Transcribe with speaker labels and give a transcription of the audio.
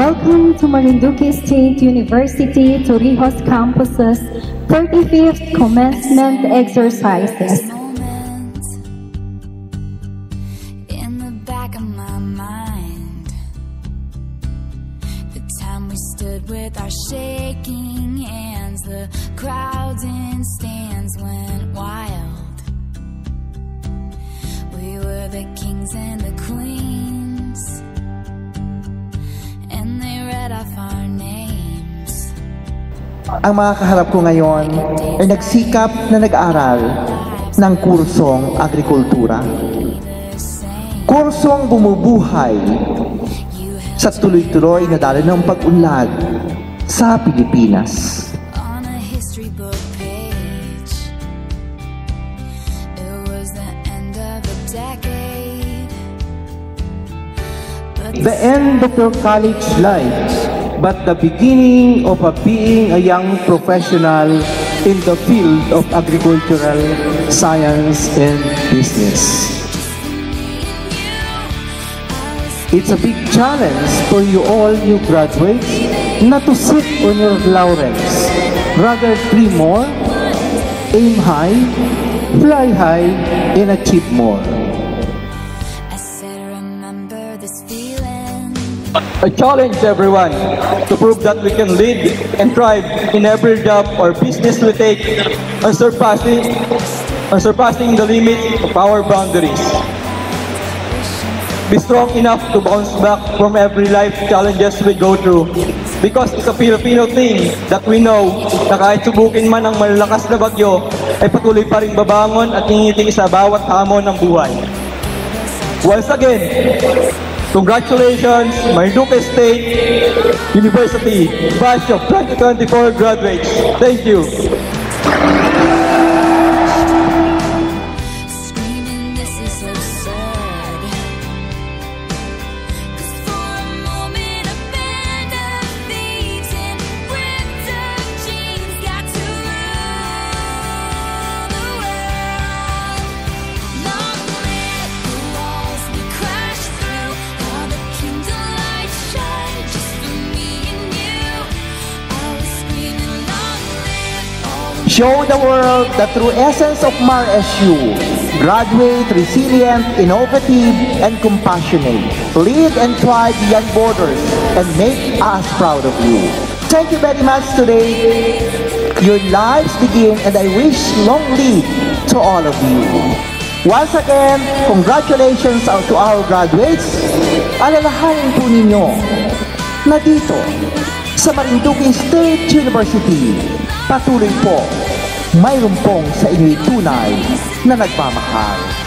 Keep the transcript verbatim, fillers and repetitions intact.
Speaker 1: Welcome to Marinduque State University Torrijos Campus's thirty-fifth commencement exercises.
Speaker 2: In the back of my mind, the time we stood with our shaking hands, the crowds in stands went wild. We were the kings and the queens, and they read off our names.
Speaker 3: Ang mga kaharap ko ngayon ay nagsikap na nag-aral ng kursong agrikultura. Kursong bumubuhay sa tuloy-tuloy na daloy ng pag-unlad sa Pilipinas.
Speaker 2: On a history book page, it was the end of a decade. But
Speaker 3: The end of your college life, but the beginning of a being a young professional in the field of agricultural science and business. It's a big challenge for you all new graduates not to sit on your laurels, rather dream more, aim high, fly high, and achieve more.
Speaker 2: I said, remember this feeling.
Speaker 4: I challenge everyone to prove that we can lead and thrive in every job or business we take, unsurpassing, unsurpassing the limits of our boundaries. Be strong enough to bounce back from every life challenges we go through. Because it's a Filipino thing that we know na kahit subukin man ang malalakas na bagyo, ay patuloy pa rin babangon at ngingiti sa bawat hamon ng buhay. Once again, congratulations, Marinduque State University, batch of twenty twenty-four graduates. Thank you.
Speaker 2: Screaming, this is absurd. 'Cause for a moment a band of thieves in ripped up jeans got to rule the world. Long live the walls we crashed through, all the kingdom lights shine just for me and you. I was screaming, long live all the
Speaker 3: Show the world the true essence of M A R S U. Graduate, resilient, innovative, and compassionate. Lead and thrive beyond borders and make us proud of you. Thank you very much today. Your lives begin and I wish long live to all of you. Once again, congratulations out to our graduates. Alalahanin po ninyo na dito sa Marinduque State University, patuloy po mayroon pong sa inyo'y tunay na nagmamahal.